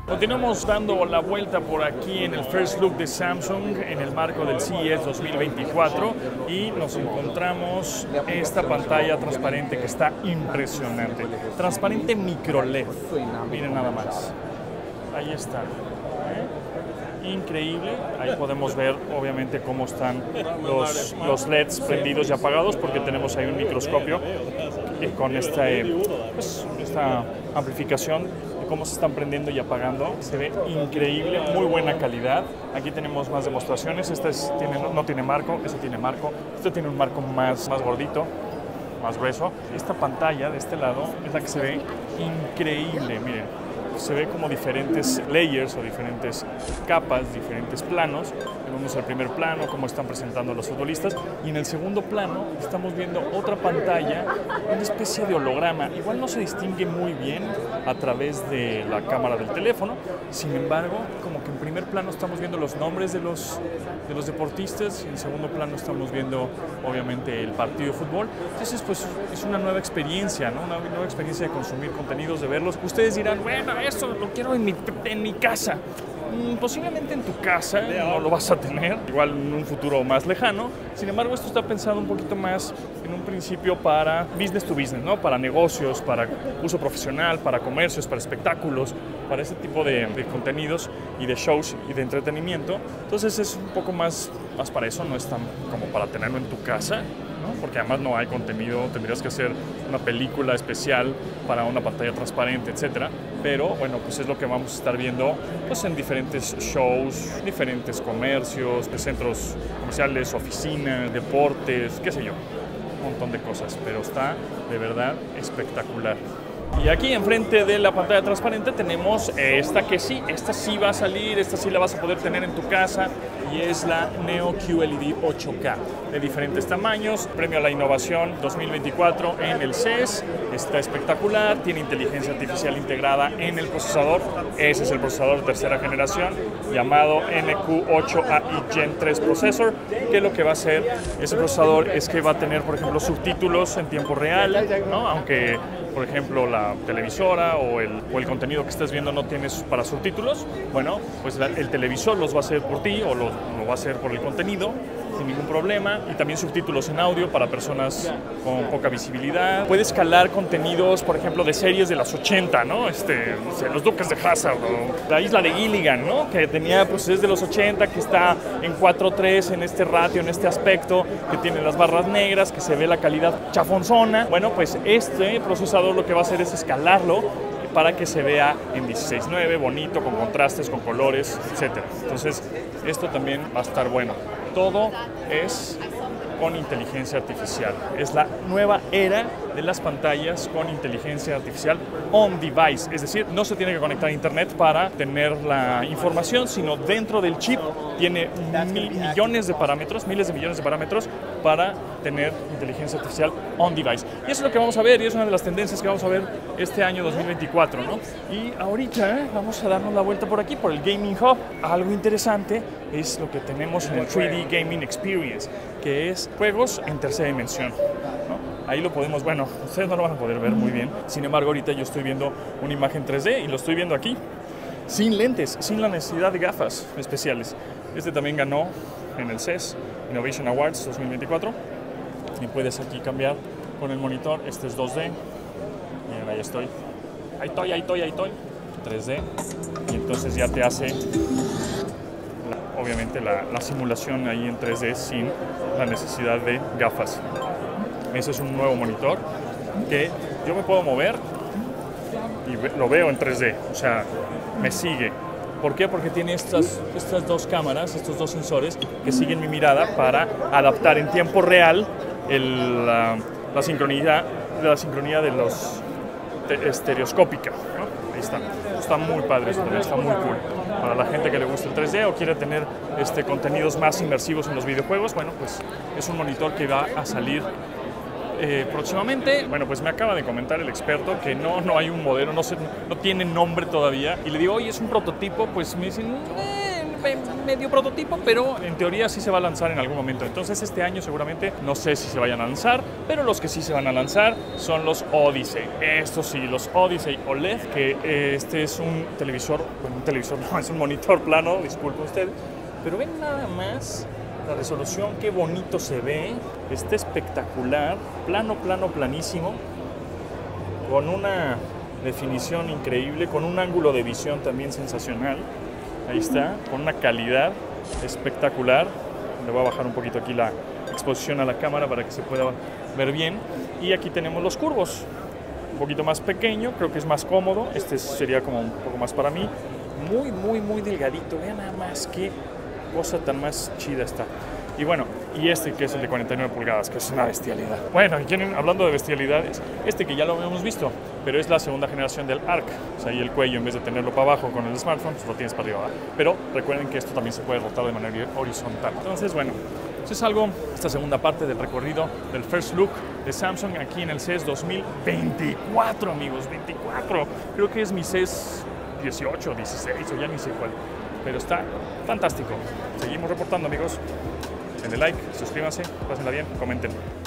Continuamos dando la vuelta por aquí en el First Look de Samsung en el marco del CES 2024 y nos encontramos esta pantalla transparente que está impresionante. Transparente micro LED. Miren nada más. Ahí está. Increíble. Ahí podemos ver obviamente cómo están los LEDs prendidos y apagados porque tenemos ahí un microscopio con esta amplificación de cómo se están prendiendo y apagando. Se ve increíble, muy buena calidad. Aquí tenemos más demostraciones. Esta no tiene marco, este tiene marco. Este tiene un marco más gordito, más grueso. Esta pantalla de este lado es la que se ve increíble, miren. Se ve como diferentes layers o diferentes capas, diferentes planos. Vemos el primer plano, cómo están presentando los futbolistas, y en el segundo plano estamos viendo otra pantalla, una especie de holograma. Igual no se distingue muy bien a través de la cámara del teléfono, sin embargo, como que en primer plano estamos viendo los nombres de los deportistas y en segundo plano estamos viendo obviamente el partido de fútbol. Entonces pues es una nueva experiencia, ¿no? Una nueva experiencia de consumir contenidos, de verlos. Ustedes dirán, bueno, esto lo quiero en mi casa. Posiblemente en tu casa no lo vas a tener, igual en un futuro más lejano. Sin embargo, esto está pensado un poquito más en un principio para business to business, ¿no? Para negocios, para uso profesional, para comercios, para espectáculos, para ese tipo de contenidos y de shows y de entretenimiento. Entonces es un poco más para eso, no es tan como para tenerlo en tu casa, ¿no? Porque además no hay contenido, tendrías que hacer una película especial para una pantalla transparente, etcétera. Pero bueno, pues es lo que vamos a estar viendo pues en diferentes shows, diferentes comercios, de centros comerciales, oficinas, deportes, qué sé yo, un montón de cosas, pero está de verdad espectacular. Y aquí enfrente de la pantalla transparente tenemos esta sí va a salir, esta sí la vas a poder tener en tu casa, y es la Neo QLED 8K de diferentes tamaños, premio a la innovación 2024 en el CES. Está espectacular, tiene inteligencia artificial integrada en el procesador. Ese es el procesador de tercera generación llamado NQ8AI Gen 3 Processor, que lo que va a hacer ese procesador es que va a tener, por ejemplo, subtítulos en tiempo real, ¿no? Aunque por ejemplo la televisora o el contenido que estés viendo no tienes para subtítulos, bueno, pues el televisor los va a hacer por ti o lo va a hacer por el contenido sin ningún problema, y también subtítulos en audio para personas con poca visibilidad. Puede escalar contenidos, por ejemplo, de series de las 80, ¿no? No sé, Los Duques de Hazzard o La Isla de Gilligan, ¿no? Que tenía, pues es de los 80, que está en 4:3 en este ratio, en este aspecto, que tiene las barras negras, que se ve la calidad chafonzona. Bueno, pues este procesador lo que va a hacer es escalarlo para que se vea en 16:9, bonito, con contrastes, con colores, etc. Entonces, esto también va a estar bueno. Todo es con inteligencia artificial. Es la nueva era de las pantallas con inteligencia artificial on device, es decir, no se tiene que conectar a internet para tener la información, sino dentro del chip tiene millones de parámetros, miles de millones de parámetros para tener inteligencia artificial on device. Y eso es lo que vamos a ver, y es una de las tendencias que vamos a ver este año 2024, ¿no? Y ahorita vamos a darnos la vuelta por aquí, por el Gaming Hub. Algo interesante es lo que tenemos en el 3D Gaming Experience, que es juegos en tercera dimensión, ¿no? Ahí lo podemos, bueno, ustedes no lo van a poder ver muy bien. Sin embargo, ahorita yo estoy viendo una imagen 3D y lo estoy viendo aquí, sin lentes, sin la necesidad de gafas especiales. Este también ganó en el CES Innovation Awards 2024. Y puedes aquí cambiar con el monitor. Este es 2D. Miren, ahí estoy. Ahí estoy. 3D. Y entonces ya te hace obviamente la simulación ahí en 3D sin la necesidad de gafas. Ese es un nuevo monitor que yo me puedo mover y lo veo en 3D, o sea, me sigue. ¿Por qué? Porque tiene estas dos cámaras, estos dos sensores que siguen mi mirada para adaptar en tiempo real la sincronía de los estereoscópica, ¿no? Ahí está muy padre, está muy cool. Para la gente que le gusta el 3D o quiere tener contenidos más inmersivos en los videojuegos, bueno, pues es un monitor que va a salir próximamente. Bueno, pues me acaba de comentar el experto que no hay un modelo, no tiene nombre todavía, y le digo, oye, es un prototipo. Pues me dicen, medio prototipo, pero en teoría sí se va a lanzar en algún momento. Entonces este año seguramente, no sé si se vayan a lanzar, pero los que sí se van a lanzar son los Odyssey. Estos sí, los Odyssey OLED, que este es un televisor, bueno, un televisor no, es un monitor plano, disculpen usted, pero ven nada más la resolución, qué bonito se ve, está espectacular, plano, planísimo, con una definición increíble, con un ángulo de visión también sensacional. Ahí está, con una calidad espectacular. Le voy a bajar un poquito aquí la exposición a la cámara para que se pueda ver bien. Y aquí tenemos los curvos, un poquito más pequeño, creo que es más cómodo. Este sería como un poco más para mí. Muy delgadito. Vean nada más qué cosa tan más chida está. Y bueno, y este que es el de 49 pulgadas, que es una bestialidad. Bueno, y hablando de bestialidades, este que ya lo habíamos visto, pero es la segunda generación del Arc. O sea, ahí el cuello, en vez de tenerlo para abajo con el smartphone, pues lo tienes para arriba. Pero recuerden que esto también se puede rotar de manera horizontal. Entonces, bueno, eso es algo, esta segunda parte del recorrido del First Look de Samsung aquí en el CES 2024, amigos, 24. Creo que es mi CES 18, 16 o ya ni sé cuál. Pero está fantástico. Seguimos reportando, amigos. Denle like, suscríbanse, pásenla bien, comenten.